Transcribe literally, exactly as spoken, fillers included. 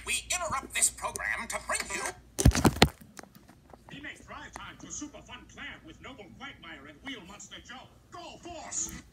we interrupt this program to bring you... He makes drive time to a super fun plan with Noble Quagmire and Wheel Monster Joe. Go, Force!